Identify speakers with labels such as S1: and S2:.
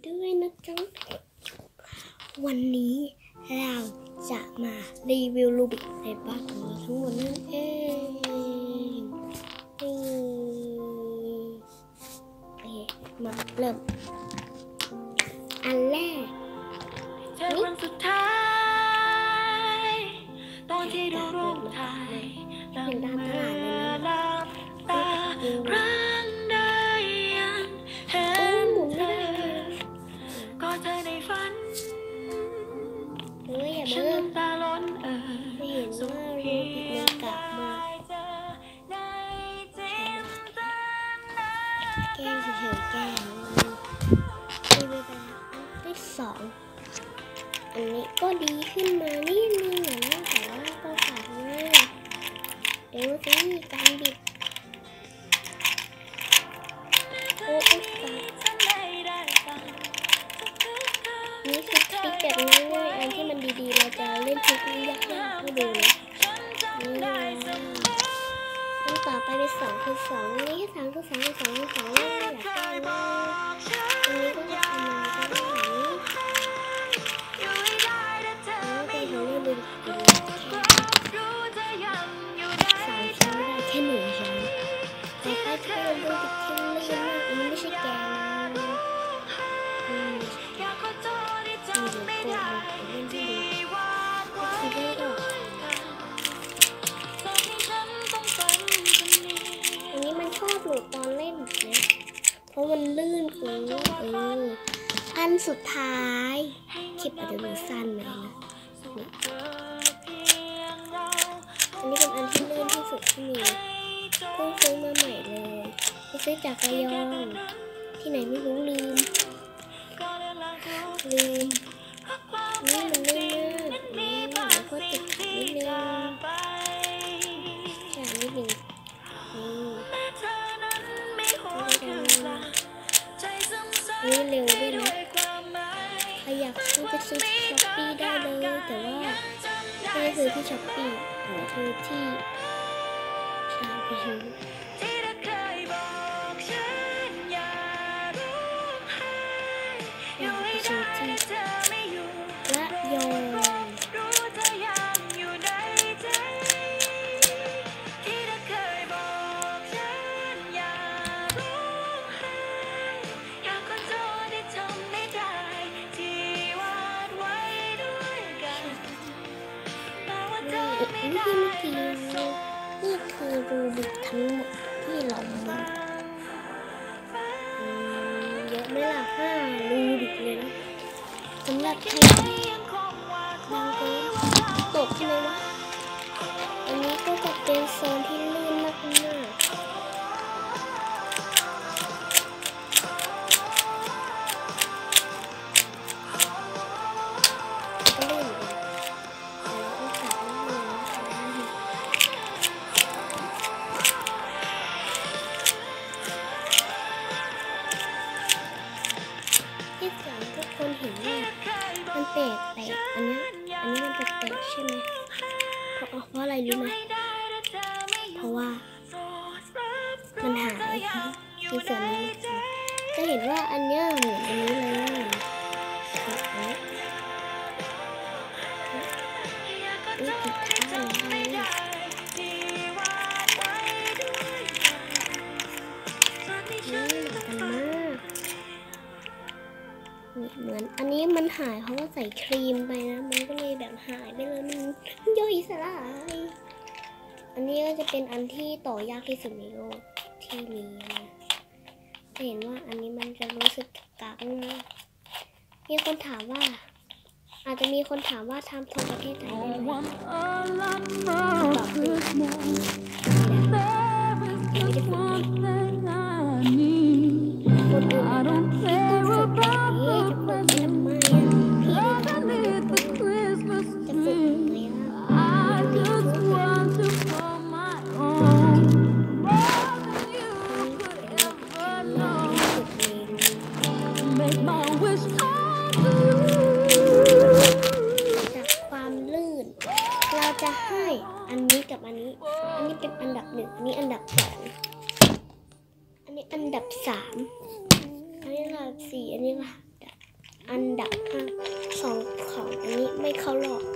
S1: ด้วยนะจ๊ะวันนี้เราจะมารีวิวรูบิกในบ้านของเราทั้งหมดนั่นเองนี่มาเริ่มอันแรกนี่
S2: สุดท้ายตอนที่ดูรูปถ่าย
S1: เป็นด้านตลาดเลยนะ
S2: รันได้ยันเห็นเธอก็เธอในฝัน
S1: อย่าเบิ่งไม่เห็นว่ารูบิกมันกลับมาแกล้งเฉยๆแกล้งนี่ไปอันที่สองอันนี้ก็ดีขึ้นมานิดนึงนะแต่ว่าก็ขาดมากดูสิการบิดโอ้ยนี่คือทริคแบบง่ายๆอันที่มันดีๆเราจะเล่นทริคยากๆให้ดูนะนี่ต่อไปเป็นสองคือสองนี่แค่สามคือสองคือสองคือสองอยากได้มากอันนี้ก็จะทำอะไรก็ได้เป็นของเล่นดูสามชั้นไม่ได้แค่หนึ่งชั้นแต่ไปที่เราดูติดที่ลื่นมากอันนี้ไม่ใช่แกนนะอันนี้มันชอบหลุดตอนเล่นนะเพราะมันลื่นของอันสุดท้ายคลิปอาจจะดูสั้นหน่อยนะอันนี้เป็นอันที่ลื่นที่สุดที่มีเพิ่งซื้อมาใหม่เลยไปซื้อจากระยองที่ไหนไม่รู้ลืมนี่มันลื่นมากแล้วก็ติดนิดนึงใช่นิดนึงนี่เร็วด้วยนะใครอยากซื้อไปซื้อช้อปปี้ได้เลยแต่ว่าไม่ได้ซื้อที่ช้อปปี้ซื้อที่ใช่ไปซื้อและยองนี่คือรูบิกทั้งหมดที่เรามาเยอะไหมล่ะ5รูบิกเลยนะสำหรับใครบางคนตกใช่ไหมวะอันนี้ก็จะเป็นโซนที่ลื่นมากๆทุกคนเห็นว่ามันแตกอันนี้มันแตกใช่ไหมเพราะอะไรรู้ไหมเพราะว่ามันหายคือส่วนนี้จะเห็นว่าอันนี้เหมือนอันนี้เลยนี่ติดท่าอะไรเหมือนอันนี้มันหายเพราะว่าใส่ครีมไปนะมันก็เลยแบบหายไปเลยมันย่อยสลายอันนี้ก็จะเป็นอันที่ต่อยากที่สุดในโลกที่มีนะจะเห็นว่าอันนี้มันจะรู้สึกกากมากมีคนถามว่าอาจจะมีคนถามว่าทำของประเทศไหนได้ไหมตอบเลยไม่ได้พูดคนอื่นแบบพี่ต้องฝึกแบบนี้จะฝึกไปทำไมพี่ได้ทำไม่ได้จะฝึกไหมจากความลื่นเราจะให้อันนี้กับอันนี้เป็นอันดับ1อันนี้อันดับ2อันนี้อันดับ3อันนี้อันดับ4อันนี้อันดับอันดับ5 2ของอันนี้ไม่เข้ารอบ